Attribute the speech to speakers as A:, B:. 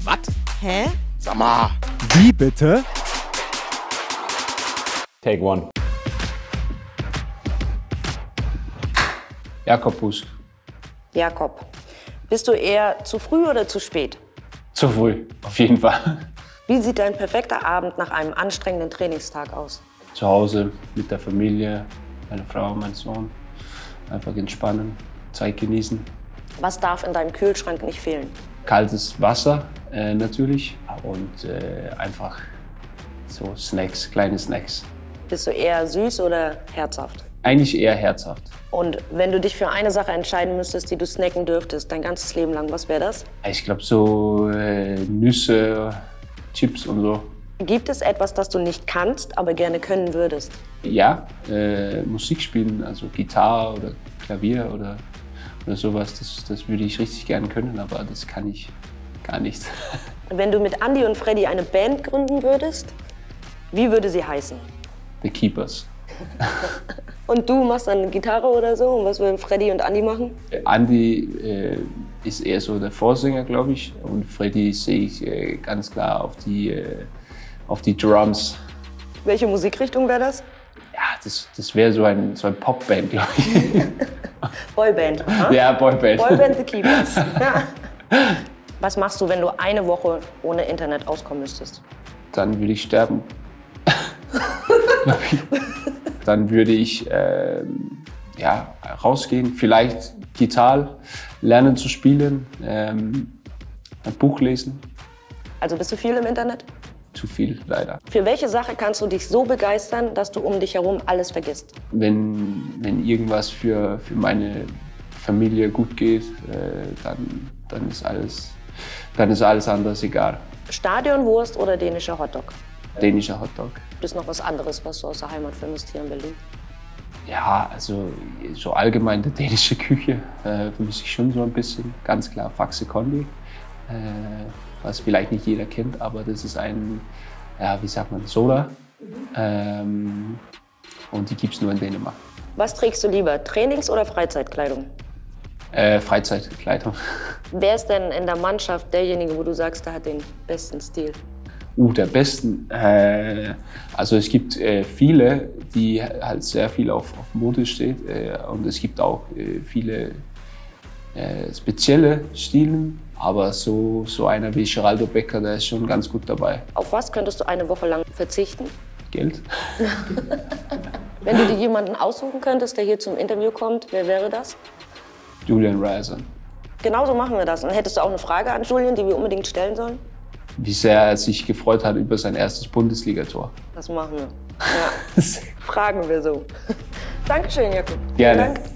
A: Was?
B: Hä?
A: Sag mal.
C: Wie bitte?
D: Take one. Jakob Busk.
E: Jakob, bist du eher zu früh oder zu spät?
D: Zu früh, auf jeden Fall.
E: Wie sieht dein perfekter Abend nach einem anstrengenden Trainingstag aus?
D: Zu Hause mit der Familie, meine Frau, mein Sohn. Einfach entspannen, Zeit genießen.
E: Was darf in deinem Kühlschrank nicht fehlen?
D: Kaltes Wasser natürlich und einfach so Snacks, kleine Snacks.
E: Bist du eher süß oder herzhaft?
D: Eigentlich eher herzhaft.
E: Und wenn du dich für eine Sache entscheiden müsstest, die du snacken dürftest, dein ganzes Leben lang, was wäre das?
D: Ich glaube so Nüsse, Chips und so.
E: Gibt es etwas, das du nicht kannst, aber gerne können würdest?
D: Ja, Musik spielen, also Gitarre oder Klavier oder sowas, das würde ich richtig gerne können, aber das kann ich gar nicht.
E: Wenn du mit Andy und Freddy eine Band gründen würdest, wie würde sie heißen?
D: The Keepers.
E: Und du machst dann Gitarre oder so? Und was würden Freddy und Andy machen?
D: Andy ist eher so der Vorsänger, glaube ich. Und Freddy sehe ich ganz klar auf die Drums.
E: Welche Musikrichtung wäre das?
D: Ja, das wäre so ein Popband, glaube ich.
E: Boyband. Aha.
D: Ja, Boyband.
E: Boyband The Keepers. Was machst du, wenn du eine Woche ohne Internet auskommen müsstest?
D: Dann würde ich sterben. Dann würde ich rausgehen, vielleicht Gitarre lernen zu spielen, ein Buch lesen.
E: Also bist du viel im Internet?
D: Zu viel, leider.
E: Für welche Sache kannst du dich so begeistern, dass du um dich herum alles vergisst?
D: Wenn irgendwas für meine Familie gut geht, dann ist alles anderes egal.
E: Stadionwurst oder dänischer Hotdog?
D: Dänischer Hotdog.
E: Gibt es noch was anderes, was du aus der Heimat vermisst hier in Berlin?
D: Ja, also so allgemein die dänische Küche vermisse ich schon so ein bisschen. Ganz klar Faxe Kondi, was vielleicht nicht jeder kennt, aber das ist ein, ja, wie sagt man, Soda. Und die gibt es nur in Dänemark.
E: Was trägst du lieber, Trainings- oder Freizeitkleidung?
D: Freizeitkleidung.
E: Wer ist denn in der Mannschaft derjenige, wo du sagst, der hat den besten Stil?
D: Der besten. Also es gibt viele, die halt sehr viel auf Mode steht. Und es gibt auch viele spezielle Stilen. Aber so einer wie Geraldo Becker, der ist schon ganz gut dabei.
E: Auf was könntest du eine Woche lang verzichten?
D: Geld.
E: Wenn du dir jemanden aussuchen könntest, der hier zum Interview kommt, wer wäre das?
D: Julian Reisen.
E: Genauso machen wir das. Und hättest du auch eine Frage an Julian, die wir unbedingt stellen sollen?
D: Wie sehr er sich gefreut hat über sein erstes Bundesligator.
E: Das machen wir. Ja. Fragen wir so. Dankeschön, Jakob.
D: Gerne.
E: Dank.